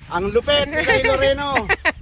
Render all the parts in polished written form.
Ang lupet ni Lhy Loreno.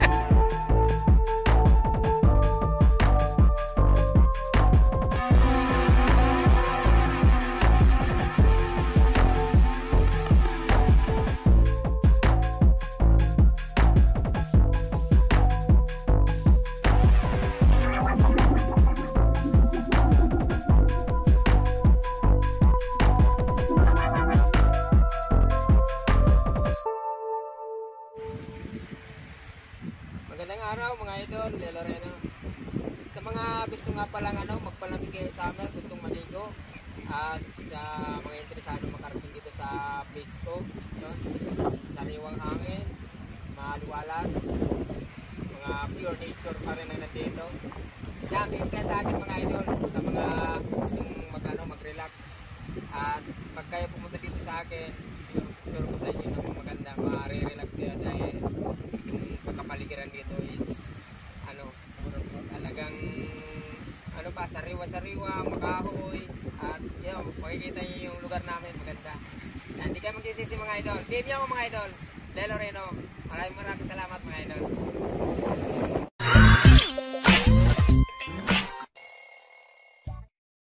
Magandang araw mga idol, Lhy Loreno. Sa mga gusto nga palang magpalamig kayo sa amin, gustong maligo, at sa mga interesado makarating dito sa place ko, sariwang hangin, maliwalas, mga pure nature pa rin ang nandito. Yan, bigyan kayo sa akin mga idol, sa mga gustong mag-relax. At pag kayo pumunta dito sa akin, sure ko sa inyo na maganda, ma-relax kayo dahil pagkapaligiran dito is talagang sariwa-sariwa, makahoy, at yun, makikita niyo yung lugar namin, maganda. Hindi kayo magsisisi mga idol. Game niyo ako mga idol, Lhy Loreno. Maraming salamat mga idol.